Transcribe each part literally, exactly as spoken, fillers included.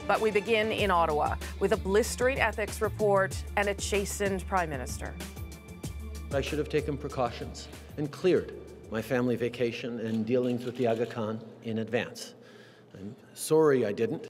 But we begin in Ottawa with a blistering ethics report and a chastened Prime Minister. I should have taken precautions and cleared my family vacation and dealings with the Aga Khan in advance. I'm sorry I didn't.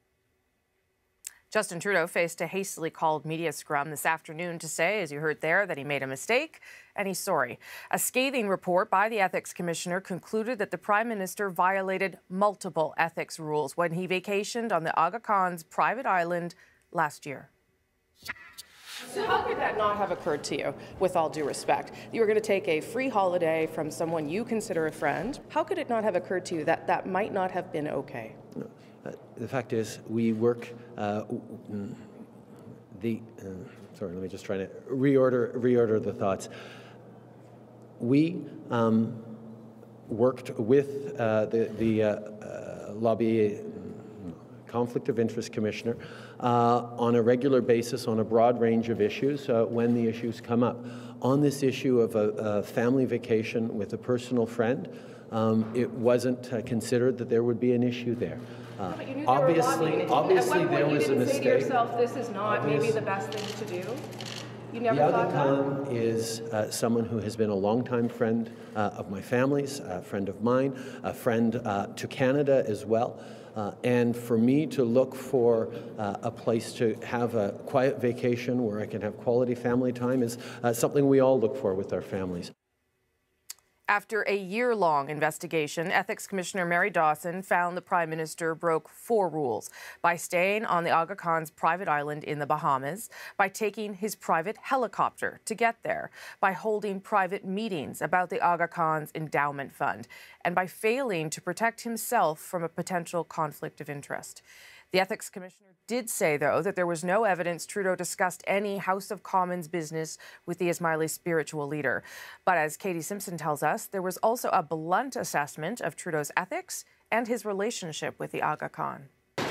Justin Trudeau faced a hastily called media scrum this afternoon to say, as you heard there, that he made a mistake and he's sorry. A scathing report by the Ethics Commissioner concluded that the Prime Minister violated multiple ethics rules when he vacationed on the Aga Khan's private island last year. So how could that not have occurred to you, with all due respect? You were going to take a free holiday from someone you consider a friend. How could it not have occurred to you that that might not have been okay? No. Uh, the fact is, we work, uh, the, uh, sorry, let me just try to reorder, reorder the thoughts. We um, worked with uh, the, the uh, uh, lobby conflict of interest commissioner uh, on a regular basis on a broad range of issues uh, when the issues come up. On this issue of a, a family vacation with a personal friend, um, it wasn't uh, considered that there would be an issue there. Uh, obviously, obviously there was a mistake. You didn't say to yourself, this is not Obvious. maybe the best thing to do? You never the thought Aga Khan is uh, someone who has been a longtime friend uh, of my family's, a friend of mine, a friend uh, to Canada as well. Uh, and for me to look for uh, a place to have a quiet vacation where I can have quality family time is uh, something we all look for with our families. After a year-long investigation, Ethics Commissioner Mary Dawson found the Prime Minister broke four rules by staying on the Aga Khan's private island in the Bahamas, by taking his private helicopter to get there, by holding private meetings about the Aga Khan's endowment fund, and by failing to protect himself from a potential conflict of interest. The Ethics Commissioner did say, though, that there was no evidence Trudeau discussed any House of Commons business with the Ismaili spiritual leader. But as Katie Simpson tells us, there was also a blunt assessment of Trudeau's ethics and his relationship with the Aga Khan.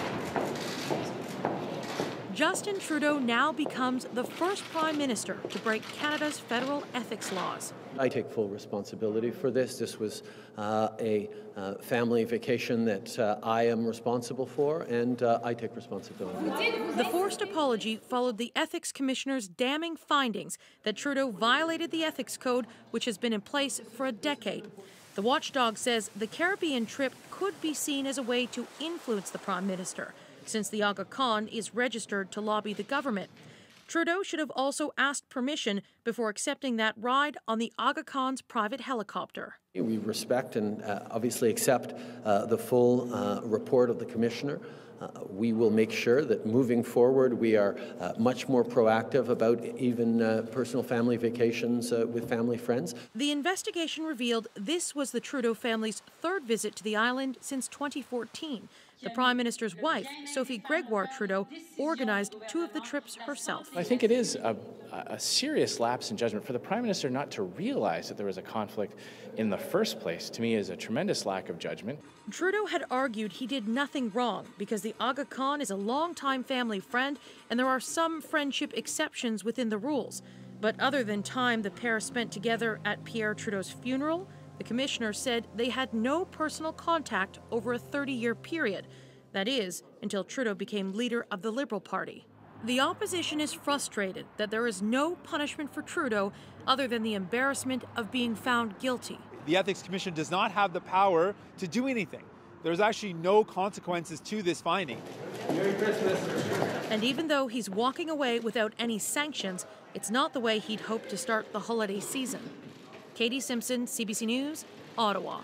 Justin Trudeau now becomes the first Prime Minister to break Canada's federal ethics laws. I take full responsibility for this. This was uh, a uh, family vacation that uh, I am responsible for, and uh, I take responsibility. The forced apology followed the Ethics Commissioner's damning findings that Trudeau violated the ethics code, which has been in place for a decade. The watchdog says the Caribbean trip could be seen as a way to influence the Prime Minister, since the Aga Khan is registered to lobby the government. Trudeau should have also asked permission before accepting that ride on the Aga Khan's private helicopter. We respect and uh, obviously accept uh, the full uh, report of the Commissioner. Uh, we will make sure that moving forward we are uh, much more proactive about even uh, personal family vacations uh, with family friends. The investigation revealed this was the Trudeau family's third visit to the island since twenty fourteen. The Prime Minister's wife, Sophie Gregoire Trudeau, organized two of the trips herself. I think it is a, a serious lapse in judgment for the Prime Minister not to realize that there was a conflict in the first place. To me, is a tremendous lack of judgment. Trudeau had argued he did nothing wrong because the Aga Khan is a longtime family friend and there are some friendship exceptions within the rules. But other than time the pair spent together at Pierre Trudeau's funeral, the Commissioner said they had no personal contact over a thirty-year period. That is, until Trudeau became leader of the Liberal Party. The opposition is frustrated that there is no punishment for Trudeau other than the embarrassment of being found guilty. The Ethics Commission does not have the power to do anything. There's actually no consequences to this finding. Merry Christmas. And even though he's walking away without any sanctions, it's not the way he'd hoped to start the holiday season. Katie Simpson, C B C News, Ottawa.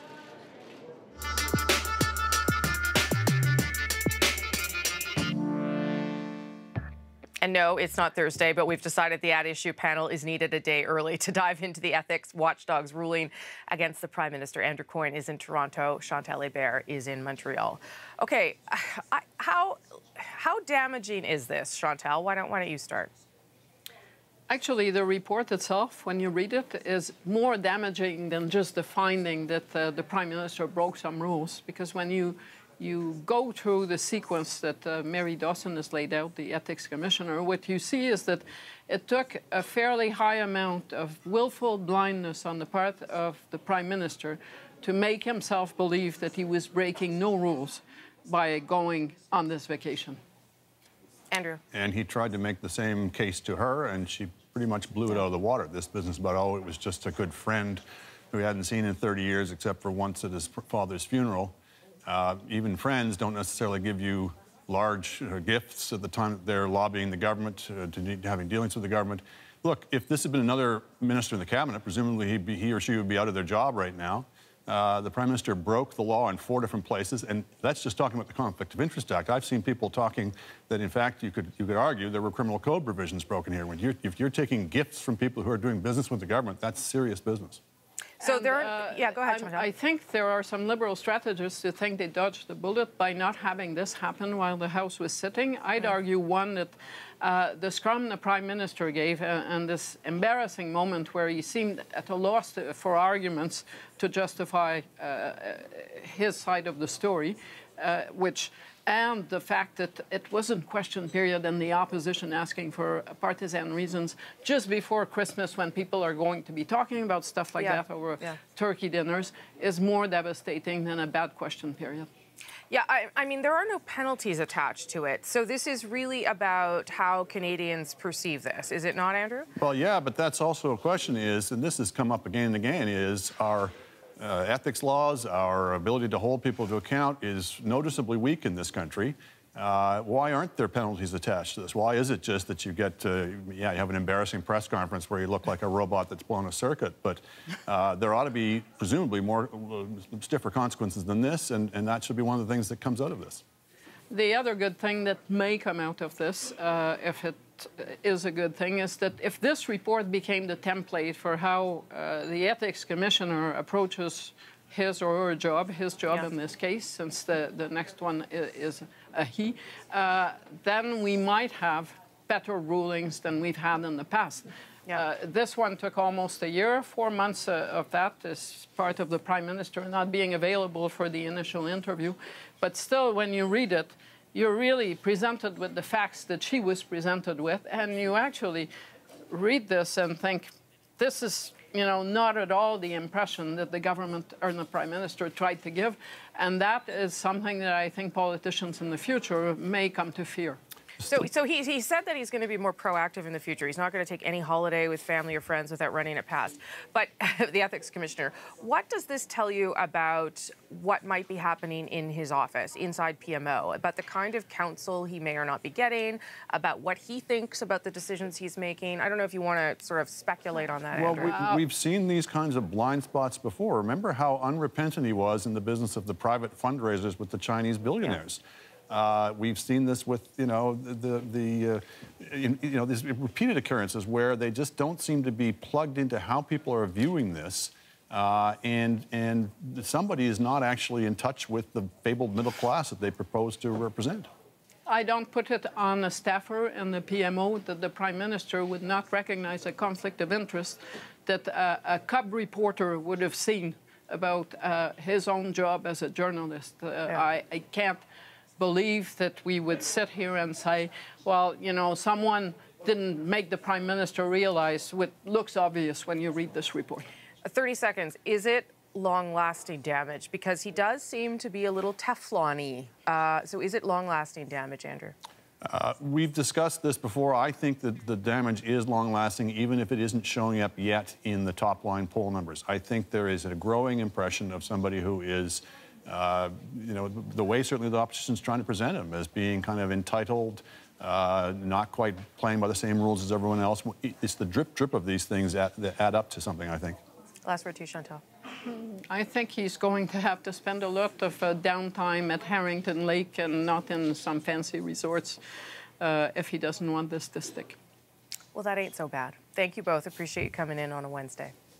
And no, it's not Thursday, but we've decided the At Issue panel is needed a day early to dive into the ethics watchdog's ruling against the Prime Minister. Andrew Coyne is in Toronto. Chantal Hébert is in Montreal. Okay, I, how how damaging is this, Chantal? Why don't why don't you start? Actually, the report itself, when you read it, is more damaging than just the finding that uh, the Prime Minister broke some rules. Because when you you go through the sequence that uh, Mary Dawson has laid out, the Ethics Commissioner, what you see is that it took a fairly high amount of willful blindness on the part of the Prime Minister to make himself believe that he was breaking no rules. by going on this vacation. Andrew. And he tried to make the same case to her, and she pretty much blew it out of the water. This business about, oh, it was just a good friend who he hadn't seen in thirty years except for once at his father's funeral. Uh, even friends don't necessarily give you large uh, gifts at the time that they're lobbying the government, uh, to need, having dealings with the government. Look, if this had been another minister in the cabinet, presumably he'd be, he or she would be out of their job right now. Uh, the Prime Minister broke the law in four different places, and that's just talking about the Conflict of Interest Act. I've seen people talking that, in fact, you could you could argue there were criminal code provisions broken here. When you're, if you're taking gifts from people who are doing business with the government, that's serious business. So and, there, are, uh, yeah, go ahead, I, Chantal. I think there are some Liberal strategists who think they dodged the bullet by not having this happen while the House was sitting. I'd argue, one, that uh, the scrum the Prime Minister gave uh, and this embarrassing moment where he seemed at a loss to, for arguments to justify uh, his side of the story, uh, which... and the fact that it wasn't question period and the opposition asking for partisan reasons just before Christmas, when people are going to be talking about stuff like yeah. that over yeah. turkey dinners, is more devastating than a bad question period. Yeah, I, I mean, there are no penalties attached to it. So this is really about how Canadians perceive this, is it not, Andrew? Well, yeah, but that's also a question is, and this has come up again and again, is our Uh, ethics laws, our ability to hold people to account is noticeably weak in this country. Uh, why aren't there penalties attached to this? Why is it just that you get to, yeah, you have an embarrassing press conference where you look like a robot that's blown a circuit, but uh, there ought to be presumably more uh, stiffer consequences than this, and, and that should be one of the things that comes out of this. The other good thing that may come out of this, uh, if it is a good thing, is that if this report became the template for how uh, the Ethics Commissioner approaches his or her job, his job yeah. in this case, since the, the next one is a he, uh, then we might have better rulings than we've had in the past. Yeah. Uh, this one took almost a year, four months uh, of that is part of the Prime Minister not being available for the initial interview. But still, when you read it, you're really presented with the facts that she was presented with, and you actually read this and think, this is, you know, not at all the impression that the government or the Prime Minister tried to give, and that is something that I think politicians in the future may come to fear. So, so he, he said that he's going to be more proactive in the future. He's not going to take any holiday with family or friends without running it past. But the Ethics Commissioner, what does this tell you about what might be happening in his office, inside P M O, about the kind of counsel he may or not be getting, about what he thinks about the decisions he's making? I don't know if you want to sort of speculate on that, Well, Andrew. we, we've seen these kinds of blind spots before. Remember how unrepentant he was in the business of the private fundraisers with the Chinese billionaires. Yeah. Uh, we've seen this with, you know, the, the uh, you, you know, these repeated occurrences where they just don't seem to be plugged into how people are viewing this, uh, and, and somebody is not actually in touch with the fabled middle class that they propose to represent. I don't put it on a staffer in the P M O that the Prime Minister would not recognize a conflict of interest that uh, a cub reporter would have seen about uh, his own job as a journalist. Uh, yeah. I, I can't believe that we would sit here and say, well, you know, someone didn't make the Prime Minister realize what looks obvious when you read this report. thirty seconds. Is it long-lasting damage? Because he does seem to be a little Teflon-y. Uh, so is it long-lasting damage, Andrew? Uh, we've discussed this before. I think that the damage is long-lasting, even if it isn't showing up yet in the top-line poll numbers. I think there is a growing impression of somebody who is Uh, you know, the way certainly the opposition's trying to present him as being kind of entitled, uh, not quite playing by the same rules as everyone else. It's the drip, drip of these things that, that add up to something, I think. Last word to you, Chantal. I think he's going to have to spend a lot of uh, downtime at Harrington Lake and not in some fancy resorts uh, if he doesn't want this to stick. Well, that ain't so bad. Thank you both. Appreciate you coming in on a Wednesday.